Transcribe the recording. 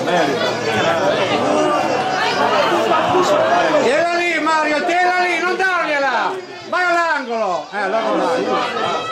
Tienila lì Mario, tienila lì, non dargliela! Vai all'angolo! Allora là.